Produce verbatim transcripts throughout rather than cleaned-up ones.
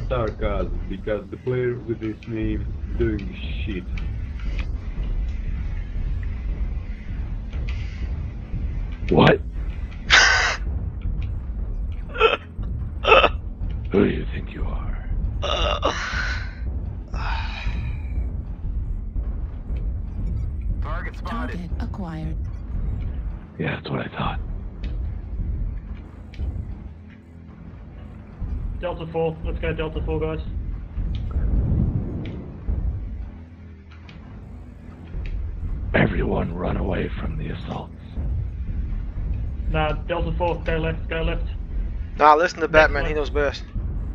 not sarcasm, because the player with this name doing shit. What? Who do you think you are? Target spotted. Target acquired. Yeah, that's what I thought. Delta four, let's go Delta four, guys. Everyone run away from the assaults. Nah, Delta four, go left, go left. Nah, listen to Batman, one. he knows best.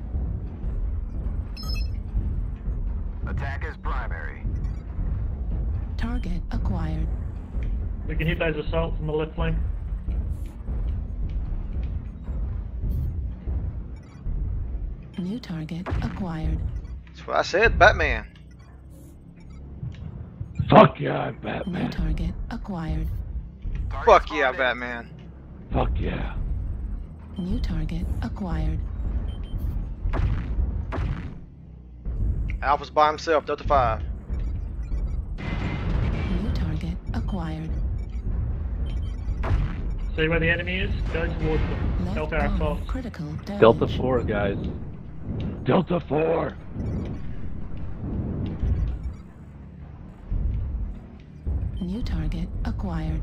Attack is primary. Target acquired. We can hit those assaults on the left flank. New target acquired. That's what I said, Batman. Fuck yeah, I'm New Batman. target acquired. Target Fuck yeah, spotted. Batman. Fuck yeah. New target acquired. Alpha's by himself, Delta five. New target acquired. See where the enemy is? Go towards them. Left Help our arm assaults. critical damage. Delta four, guys. Delta four. New target acquired.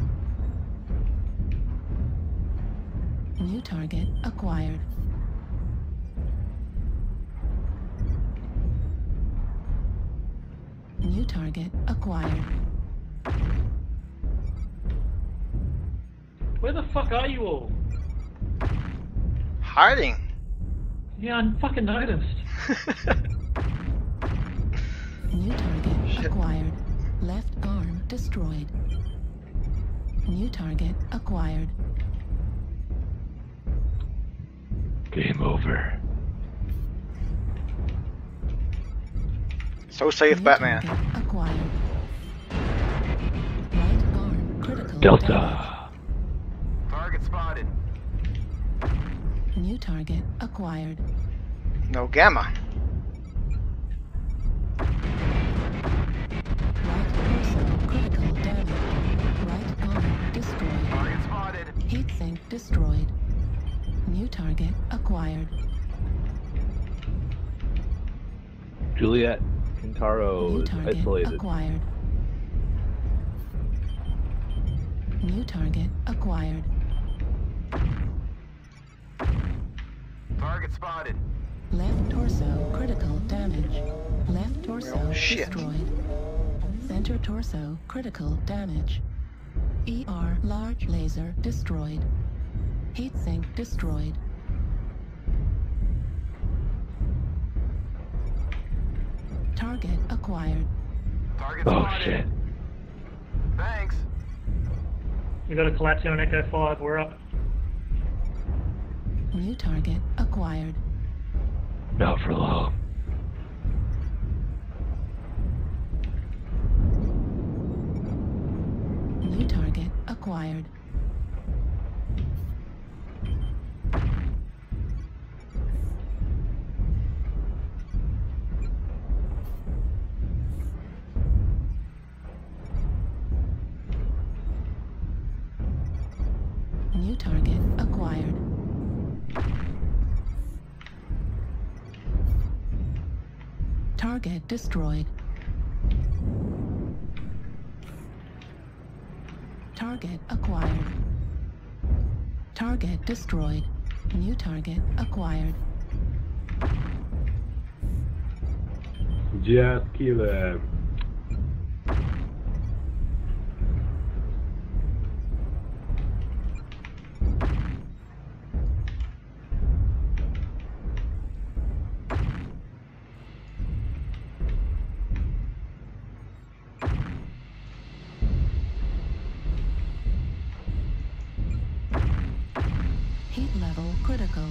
New target acquired. New target acquired. Where the fuck are you all? Hiding. Yeah, I fucking noticed. New target Shit. acquired. Left arm destroyed. New target acquired. Game over. So safe, New Batman. target acquired. Right arm critical damage. Delta. Target spotted. New target acquired. No Gamma. Right torso critical damage. Right arm destroyed. Target spotted. Heatsink destroyed. New target acquired. Juliet Kintaro New is target isolated. acquired. New target acquired. Target spotted. Left torso critical damage. Left torso Oh, shit. destroyed. Center torso critical damage. E R large laser destroyed. Heatsink destroyed. Target acquired. Target Oh spotted. shit. Thanks. We got a collapse here on Echo five, we're up. New target acquired. Not for long. New target acquired. New target acquired. Target destroyed. Target acquired. Target destroyed. New target acquired. Just kill him. Heat level critical.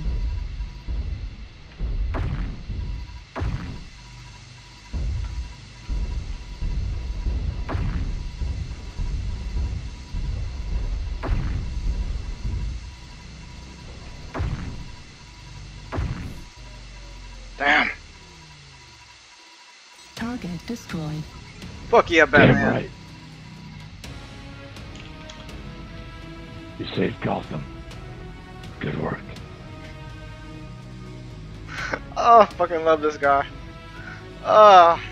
Damn. Target destroyed. Fuck yeah, Damn Batman. right. You saved Gotham. Good work. Oh, I fucking love this guy. Oh.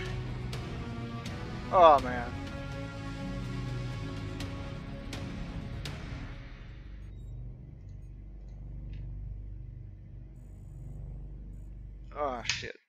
Oh, man. Oh, shit.